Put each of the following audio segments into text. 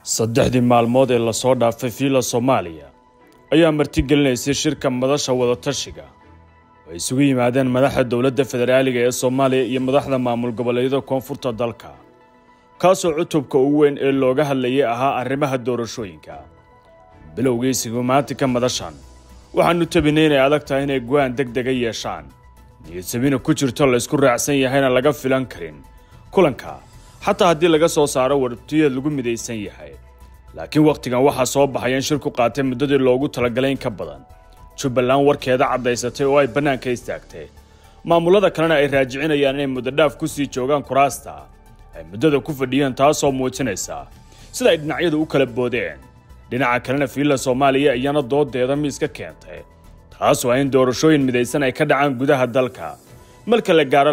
saddexdii maalmood ee la soo dhaafay fiila Soomaaliya ayaa martigelinaysa shirka madasha wada tashiga oo isugu yimaadeen madaxda dawladda federaaliga ee Soomaaliya iyo madaxda maamul goboleedyada koonfurta dalka kaasoo cutubka ugu weyn ee looga hadlayay ahaa arrimaha doorashooyinka bilowgiisa maalinta madashan waxaanu tabinay inay adag tahay inay go'aan degdeg ah yeeshaan niyadsamina ku jirto la isku raacsan yahayna laga filan karin kulanka حتى هدي laga soo saaro wartiyada lagu midaysan yahay laakiin waqtigan waxa soo baxay in shirku qaatay muddadii loogu talagalay in ka badan Jubbaland warkeeda cadaysatay oo ay banaanka istaagtay maamulada kalena ay raajicinayaan inay muddo dhaaf ku sii joogaan kuraasta ay muddada ku fadhiyaan taasoo muujinaysa sida ay dhinacyadu u kala boodeen dhinaca kalena fiila Soomaaliya ayana doodeeda miiska keentay taasoo ay doorashooyin midaysan ay ka dhacaan gudaha dalka marka la gaaro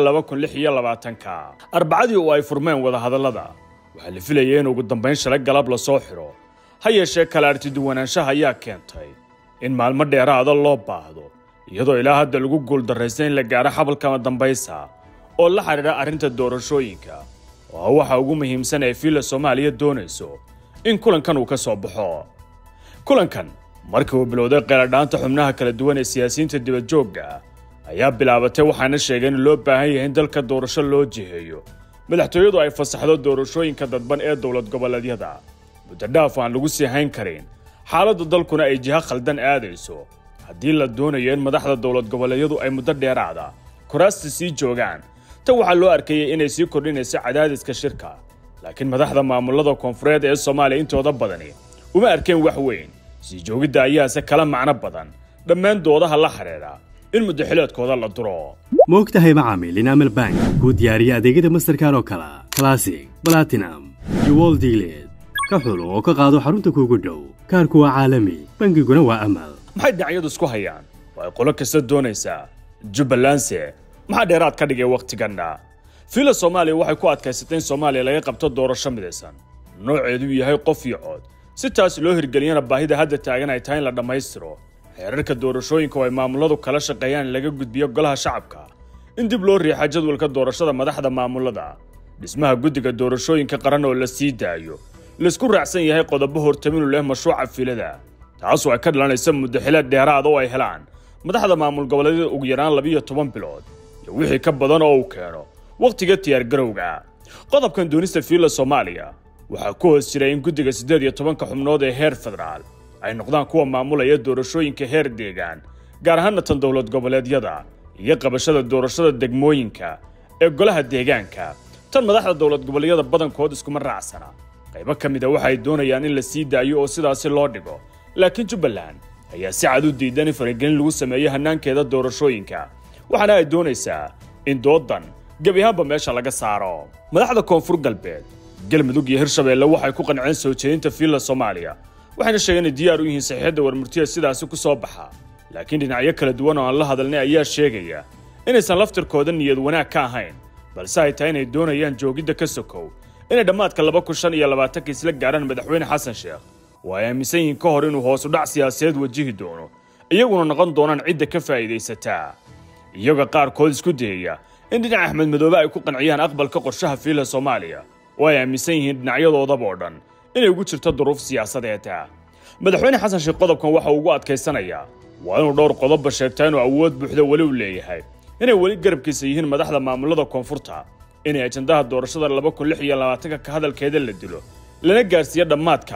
2026 arbacadii oo ay furmeen wada hadallada waxa la filayay in ugu dambeyn shalay galab la soo xiro hayeeshee kala artiduwanaanshaha ayaa keentay in maalmo dheeraada loo baahdo iyadoo ilaa hadda lagu guul daraysay in la gaaro xabalka dambaysa oo la xiriira arrinta doorashooyinka oo waxa ugu muhiimsan ee fiila Soomaaliya doonayso in kulankan uu ka soo baxo kulankan markii uu bilowday qeeladhaanta xubnaha kala duwan ee siyaasiyiinta dibadjoogga ayaa bilaabatay waxaana sheegeen in loo baahan yahay in dalka doorasho loo jiheeyo madaxtooyadu ay fasaxdo doorashooyinka dadban ee dawlad goboleedyada muddo dhaaf aan lagu sii hayn karin xaaladda dalkuna ay jiha khaldan aadayso haddii la doonayo in madaxda dawlad goboleedyadu ay muddo dheeraada kuraasta sii joogaan tan waxaa loo arkayay inay sii kordhinayso cadaadiska shirka laakiin madaxda maamulada koonfureed ee Soomaaliya intooda badani uma arkeen wax weyn sii joogidda ayaase kala macno badan dhammaan doodaha la xiriira in muddaxileedkooda la duro moogtahay macaamiil in Amal Bank ku diyaariya adeegyada Mastercard oo kala Classic Platinum iyo World Dealed ka xulo oo ka qaado xarunta kuugu dhow kaarku waa caalami bangiguna waa Amal maxay dhinacyadu isku hayaan way qolo kasta doonaysaa Jubbaland maxaa dheeraad ka dhigay waqtiganna fiila Soomaaliya waxay ku adkaysatay in Soomaaliya laga qabto doorasho midaysan nooceedu yahay qof iyo cod si taas loo hirgeliyana baahida hadda taagan ay tahay in la dhameystiro xeerarka doorashooyinka oo ay maamuladu kala shaqeeyaan laga gudbiyo golaha shacabka in dib loo riixo jadwalka doorashada madaxda maamulada dhismaha guddiga doorashooyinka qaran oo la sii daayo la isku raacsan yahay qodobo hortamin u leh mashruuca fiilada taasoo ay ka dhalanaysa muddaxileed dheeraad oo ay helaan madaxda maamul goboleedyada ugu yaraan 12 bilood iyo wixii ka badan oo uu keeno waqtiga diyaar garowga qodobkan doonista fiila Soomaaliya waxa ku hoos jiray in guddiga 18 xubnood ee heer federaal ay noqdaan kuwa maamulaya doorashooyinka heer deegaan gaar ahaan tan dawlad goboleedyada iyo qabashada doorashada degmooyinka ee golaha deegaanka tan madaxda dawlad goboleedyada badankood isku raacsana qaybo kamid ah waxa ay doonayaan in la sii daayo oo sidaas loo dhigo laakiin Jubbaland ayaa si cad u diidan in faragelin lagu sameeyo hanaankeeda doorashooyinka waxaana ay doonaysaa in doodan gabi ahaanba meesha laga saaro madaxda koonfur galbeed galmudug iyo hirshabeelle waxay ku qanceen soo jeedinta fiila Soomaaliya waxayna sheegeen in diyaar u yihiin saxiixda warmurtiga sidaas ku soo baxa laakiin dhinacyo kala duwan oo aan la hadalnay ayaa sheegaya inaysan laftirkooda niyad wanaag ka ahayn balse ay tahay inay doonayaan joogidda ka sokow inay dhammaadka 2025 isla gaaraan madaxweyne Xasan Sheekh oo ay aaminsan yihiin ka hor inuu hoos u dhac siyaasadeed wajihi doono iyaguna noqon doonaan cidda ka faa'iidaysata iyaga qaarkood isku dayaya in dhinaca Axmed Madoobe ay ku qanciyaan aqbalka qorshaha fiila Soomaaliya oo ay aaminsan yihiin dhinacyadooda oo dhan inay ugu jirto duruuf siyaasadeed madaxweyne Xasan Sheekh qodobkan waxa uu ugu adkaysanayaa waa inuu dhowr qodob sheegtay inuu awood buuxda wali u leeyahay inay wali garabkiisa yihiin madaxda maamulada koonfurta inay ajandaha doorashada 2026 ka hadalkeeda la dilo lana gaarsiiyo dhamaadka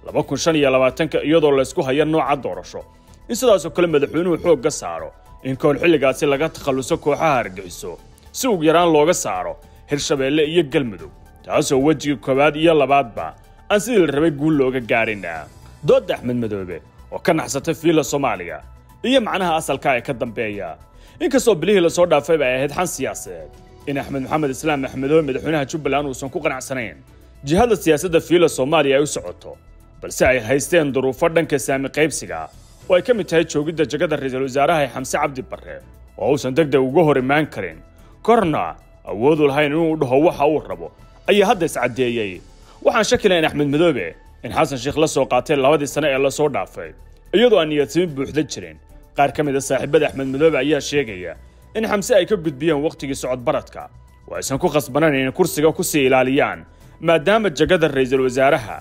2025 iyadoo la isku hayo nooca doorasho in sidaas oo kale madaxweynuhu xoog saaro in kool xilligaasi laga takhaluso kooxaha argagixiso si ugu yaraan looga saaro Hirshabeelle iyo Galmudug taasoo wajiga koobaad iyo labaadba aan sidii la rabay guul looga gaarina doodda Axmed Madoobe oo ka naxsatay fiila Soomaaliya iyo macnaha asalka ay ka dambeeya inkastoo bilihii la soo dhaafay ay ahayd xan siyaasadeed in Axmed Maxamed Islaam Axmedow madaxweynaha Jubbaland uusan ku qanacsanayn jihada siyaasadda fiila Soomaaliya ay u socoto balse ay haysteen duruufo dhanka saami qaybsiga oo ay ka mid tahay joogidda jagada ra'iisul wasaaraha Xamse Cabdi Barre oo uusan degdeg uga hor imaan karin korna awood u lahayn inuu dhaho waxa uu rabo ayaa hadda iscadeeyay waxaan shakilayn Axmed Madoobe in Xasan Sheekh la soo qaatay 2 sano ee la soo dhaafay iyadoo aan niyadsamin buuxda jirin qaar kamid ah saaxiibada Axmed Madoobe ayaa sheegaya in Xamse ay ka gudbiyeen waqtigii socod baradka oo aysan ku qasbanaan in kursiga ku sii ilaaliyaan maadaama jagada ra'iisul wasaaraha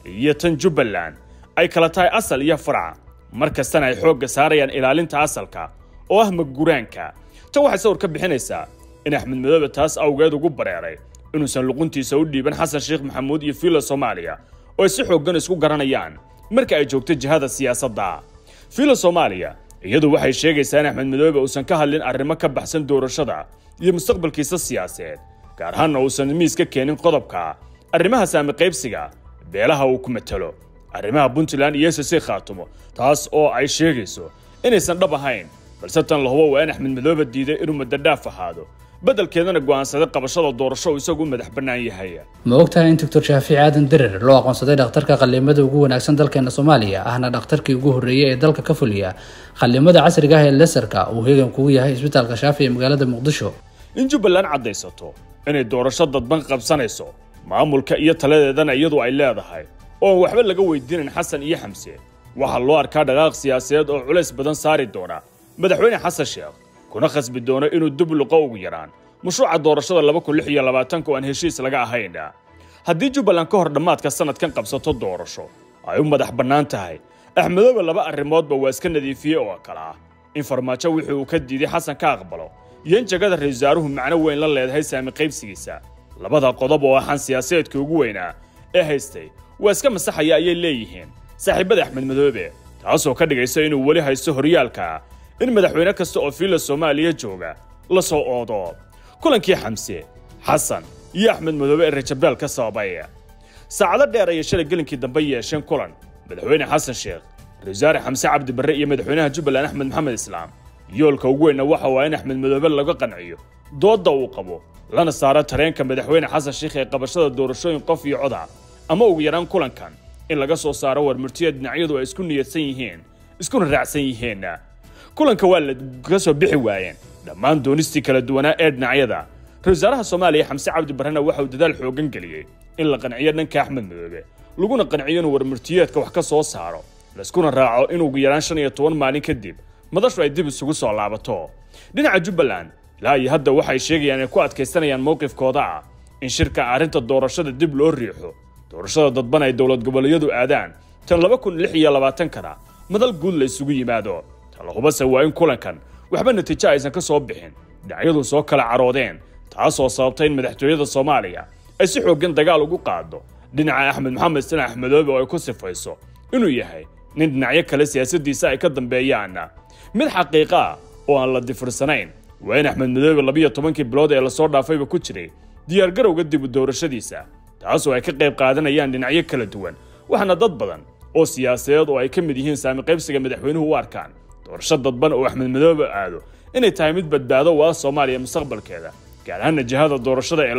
iyo tan Jubbaland ay kala tahay asal iyo farac markastana ay xoogga saarayaan ilaalinta asalka oo ah maguraanka tan waxay sawir ka bixinaysaa in Axmed Madoobe taas awgeed ugu bareeray inuusan luquntiisa u dhiiban Xasan Sheekh Maxamuud iyo Filo Soomaaliya oo si xooggan isku garanayaan marka ay joogto jihada siyaasadda Filo Soomaaliya iyadu waxay sheegaysaa in Axmed Madoobe uusan ka hadlin arrimo ka baxsan doorashada iyo mustaqbalkiisa siyaasadeed gaar ahaan uusan miiska keenin qodobka arrimaha saami qaybsiga beelaha uu ku matalo arrimaha Puntland iyo SSC Khaatumo taas oo ay sheegayso inaysan dhab ahayn balse tan la hubo waa in Axmed Madoobe diiday inuu madadaaf ahaado badalkeedana go'aansaday qabashada doorasho isagu madax bannaan yahay ma ogtahay in Dr. Shaafici Aadan Dirir loo aqoonsaday dhakhtarka qalliimada ugu wanaagsan dalkeena Soomaaliya ahna dhakhtarkii ugu horeeyay ee dalka ka fuliya qalliimada casriga ah ee laserka uu heegan kugu yahay isbitaalka Shaafici ee magaalada Muqdisho in Jubbaland cadaysato inay doorasho dadban qabsanayso maamulka iyo taladeedana iyadu ay leedahay oo waxba laga weydiinin Xasan iyo Xamse waxa loo arkaa dhaqaaq siyaasadeed oo culays badan saari doona madaxweyne Xasan Sheekh kuna khasbi doono inuu dib luqo ugu yaraan mashruuca doorashada 2026 oo aan heshiis laga ahayn haddii Jubbaland ka hor dhamaadka sanadkan qabsato doorasho ay u madax bannaan tahay Axmed Madoobe laba arrimoodba waa iska nadiifiyay oo kala in farmaajo wixii uu ka diiday Xasan ka aqbalo iyo in jagada ra'iisul wasaaruhu macno weyn la leedahay saami qaybsigiisa labada qodob oo xan siyaasadeedka ugu weynaa ee haystay waa iska masaxaya ayay leeyihiin saaxiibada Axmed Madoobe taasoo ka dhigaysa inuu wali haysto horyaalka in madaxweyne kasta oo Filo Soomaaliya jooga la soo oodo kulankii Xamse Xasan iyo Axmed Madoobe ee Rajabel ka sababay saacado dheer ay shalay gelinkii dambe yeesheen kulan madaxweyne Xasan Sheekh ra'iisul Xamse Cabdi Barre iyo madaxweynaha Jubbaland Axmed Maxamed Islaam yoolka ugu weyn waxa waa in Axmed Madoobe laga qanciyo dooda uu qabo lana saaro tareenka madaxweyne Xasan Sheekh ee qabashada doorashooyin qof iyo cod ama ugu yaraan kulankan in laga soo saaro warmurtiyo dhinacyadu ay isku niyadsan yihiin iskuna raacsan yihiin kulanka waa la ka soo bixi waayeen dhammaan doonistii kala duwanaa ee dhinacyada ra'iisul wasaaraha Soomaaliya Xamse Cabdi Barre waxa uu dadaal xoogan galiyay in la qanciyo dhanka Axmed Madoobe laguna qanciyo inuu warmurtiyeedka wax ka soo saaro laskuna raaco in ugu yaraan 15 maalin kadib madashu ay dib isugu soo laabato dhinaca Jubbaland ilaa iyo hadda waxay sheegayaan inay ku adkaysanayaan mowqifkooda in shirka arrinta doorashada dib loo riixo doorashada dadban ay dawlad goboleedyadu aadaan tan 2026 kana madal guud la isugu yimaado talahubase waa in kulankan waxba natiijo aysan ka soo bixin dhinacyadu soo kala caroodeen taasoo sababtay in madaxtooyada Soomaaliya ay si xooggan dagaal ugu qaado dhinaca Axmed Maxamed Islaam Axmed Madoobe oo ay ku sifayso inuu yahay nin dhinacyo kale siyaasadiisa ay ka dambeeyaan mid xaqiiqa oo aan la difirsanayn waa in Axmed Madoobe 12 bilood ee la soo dhaafayba ku jiray diyaar garowga dib u doorashadiisa taasoo ay ka qayb qaadanayaan dhinacyo kala duwan waxna dad badan oo siyaasadeed oo ay ka mid yihiin saami qaybsiga madaxweynuhu u arkaan doorasho dadban oo Axmed Madoobe aado inay tahay mid badbaado waa Soomaaliya mustaqbalkeeda gaar ahaan jihada doorashada ee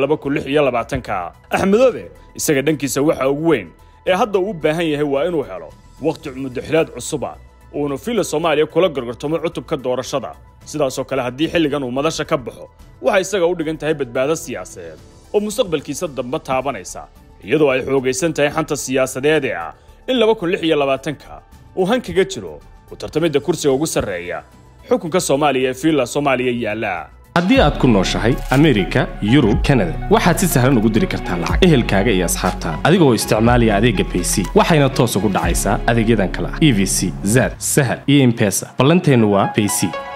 2026 Axmed Madoobe isaga dhankiisa waxa ugu weyn ee hadda uu baahan yahay waa inuu helo waqti muddaxilaad cusub oo Filo Soomaaliya kula gargartamo cutubka doorashada sidaas oo kale haddii xilligan uu madasha ka baxo waxa isaga u dhigan tahay badbaado siyaasadeed oo mustaqbalkiisa dambe taabanaysa iyadoo ay xoogaysan tahay xanta siyaasadeed ee in 2026 uu hankiga jiro u tartamida kursiga ugu sareeya xukunka Soomaaliya ee Filo Soomaaliya yaala haddii aad ku nooshahay Amerika, Yurub, Canada waxaad si sahlan ugu diri kartaa lacag ehelkaaga iyo asxaabtaada adigoo isticmaalaya adeegga PC waxayna toos ugu dhacaysaa adeegyadan kala EVC, Zad, Sahal iyo M-Pesa ballanteenu waa PC